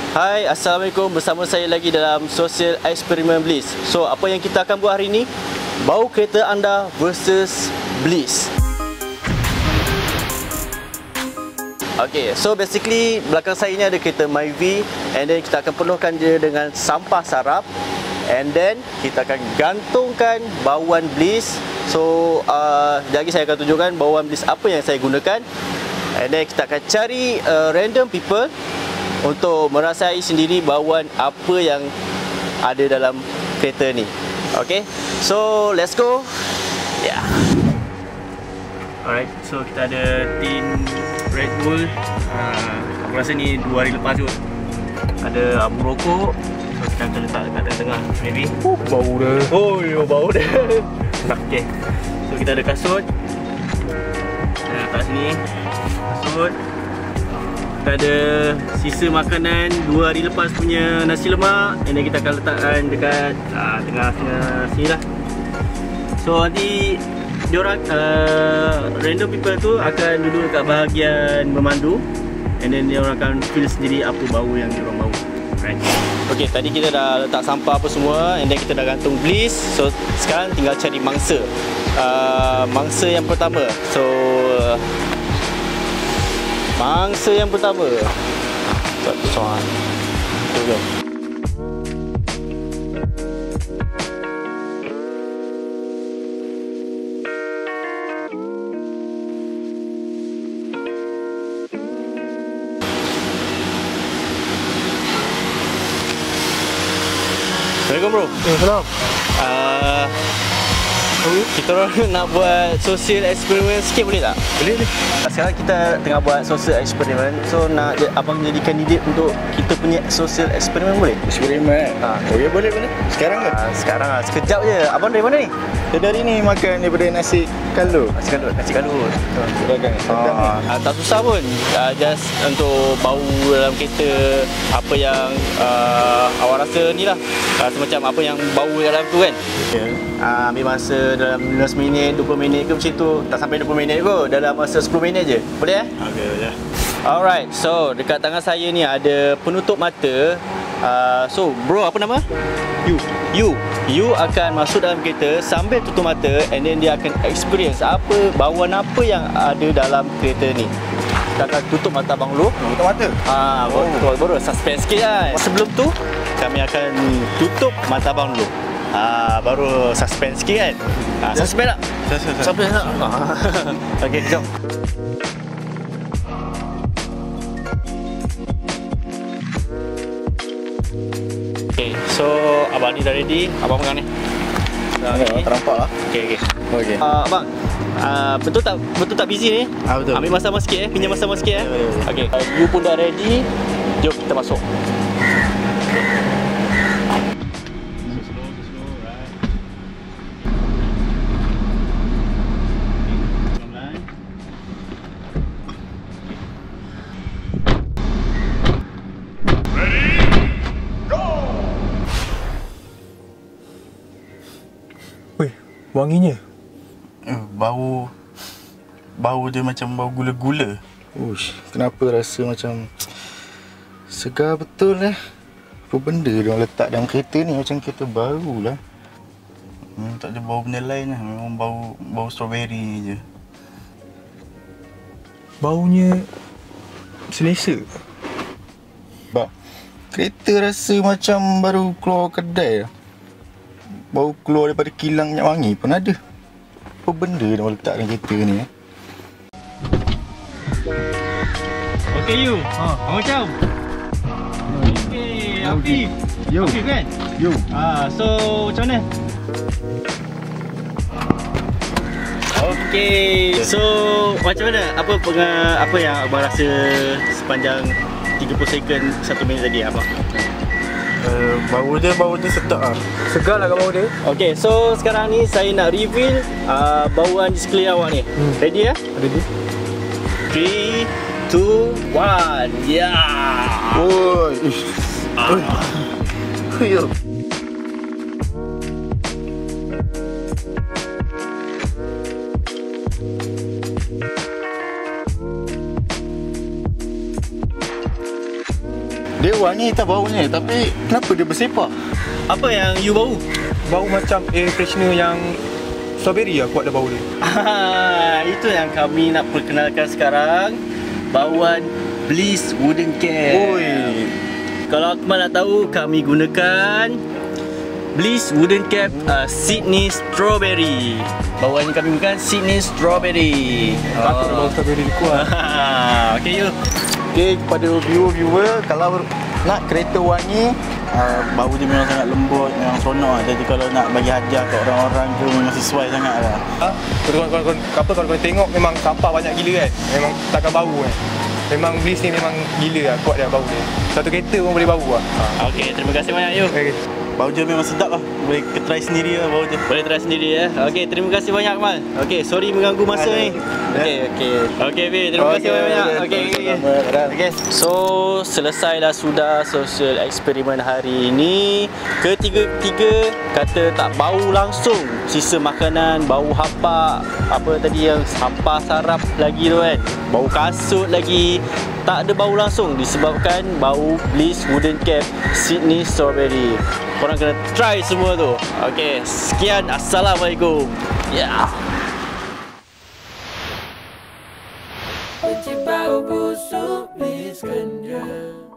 Hai, Assalamualaikum. Bersama saya lagi dalam Social Eksperimen Bliss. So, apa yang kita akan buat hari ini? Bau kereta anda versus Bliss. Okay, so basically belakang saya ni ada kereta Myvi, and then kita akan penuhkan dia dengan sampah sarap, and then kita akan gantungkan bauan Bliss. So, sekejap lagi saya akan tunjukkan bauan Bliss apa yang saya gunakan, and then kita akan cari random people untuk merasai sendiri bauan apa yang ada dalam kereta ni. Okay, so let's go. Yeah. Alright, so kita ada tin Red Bull. Aku rasa ni 2 hari lepas kot. Ada abu rokok. So kita akan letak dekat tengah-tengah, maybe. Bau dah. Oh, yo, bau dah. Okay, so kita ada kasut. Kita letak sini kasut. Kita ada sisa makanan 2 hari lepas punya nasi lemak, and then kita akan letakkan dekat tengah-tengah sini lah. So nanti diorang random people tu akan duduk dekat bahagian memandu, and then diorang akan feel sendiri apa bau yang diorang bau. Right. Okay, tadi kita dah letak sampah apa semua, and then kita dah gantung Bliss. So sekarang tinggal cari mangsa. Mangsa yang pertama. So mangsa yang pertama. Satu soal. Go. Assalamualaikum bro. Salam. Kita orang nak buat social eksperimen sikit, boleh tak? Boleh. Sekarang kita tengah buat social eksperimen. So nak abang jadi kandidat untuk kita punya social eksperimen, boleh? Eksperimen. Okey, boleh. Sekarang ke? Sekarang lah, sekejap je. Abang dari mana ni? Dari ni makan daripada nasi kaldu. Nasi kalut. Dagang. Tak susah pun. Just untuk bau dalam kereta, apa yang awak rasa ni lah. Rasa macam apa yang bau dalam tu kan. Okay. Ambil masa dalam 15 minit, 20 minit ke macam tu. Tak sampai 20 minit kot, dalam masa 10 minit je. Boleh Okey, boleh. Alright, so dekat tangan saya ni ada penutup mata. So bro, apa nama? You akan masuk dalam kereta sambil tutup mata, and then dia akan experience bauan apa yang ada dalam kereta ni. Kita akan tutup mata abang dulu. Tutup mata. Baru suspense sikit kan. Sebelum tu kami akan tutup mata abang dulu. Baru suspense sikit kan. Suspense tak? Suspense tak? Okay, jom. Okay, so abang ni dah ready. Abang pegang ni. Ternampak lah. Okay. Okey. Abang, betul tak busy ni? Betul. Ambil masa sikit pinjam masa sikit Boleh. Okay, you pun dah ready. Jom kita masuk. Wanginya. Bau dia macam bau gula-gula. Uish, kenapa rasa macam segar betul lah. Apa benda dia orang letak dalam kereta ni macam kereta baru lah. Tak ada bau benda lain lah. Memang bau strawberry je. Baunya selesa. Bak, kereta rasa macam baru keluar kedai lah. Bau keluar daripada kilang minyak wangi pun ada. Apa benda dia orang letak dalam kereta ni Okay, you. Macam. Okay, Afif. Yo. Afif kan? Yo. So macam mana? Okay, so macam mana? Apa yang abang rasa sepanjang 30 second 1 minit tadi abang? Bau dia sedap lah. Segar lah bau dia. Okay, so sekarang ni saya nak reveal bauan di sekeliling awak ni. Ready ya? Ready? 3, 2, 1. Yeah. Oi. Yo. Dia wangi tak baunya, tapi kenapa dia bersepah? Apa yang you bau? Bau macam air freshener yang strawberry lah kuat dah bau dia. Itu yang kami nak perkenalkan sekarang. Bauan Bliss Wooden Cap. Oi. Kalau Akmal nak tahu, kami gunakan Bliss Wooden Cap Sydney Strawberry. Bauan yang kami gunakan Sydney Strawberry. Takut bau strawberry dia kuat. Okay, you. Okay, kepada viewer, kalau nak kereta wangi, Bau dia memang sangat lembut, memang seronok lah. Jadi kalau nak bagi hadiah kat orang-orang ke memang sesuai sangat lah. Kalau kau tengok memang sampah banyak gila kan. Memang takkan bau kan. Memang Bliss ni memang gila lah, kuat dia bau dia. Satu kereta pun boleh bau lah. Okay, terima kasih banyak, you. Okay. Bau dia memang sedap lah. Boleh try sendiri lah bau dia. Boleh try sendiri ya. Okey, terima kasih banyak Akmal. Okey, sorry mengganggu masa ni. Okey, Bi, terima kasih banyak. Okey. So, selesailah sudah sosial eksperimen hari ini. Ketiga-tiga kata tak bau langsung. Sisa makanan, bau hapak, apa tadi yang sampah sarap lagi tu kan. Bau kasut lagi. Tak ada bau langsung disebabkan bau Bliss Wooden Cap Sydney Strawberry. Korang kena try semua tu. Okey, sekian. Assalamualaikum. Ya. Benci bau busuk, please ganja.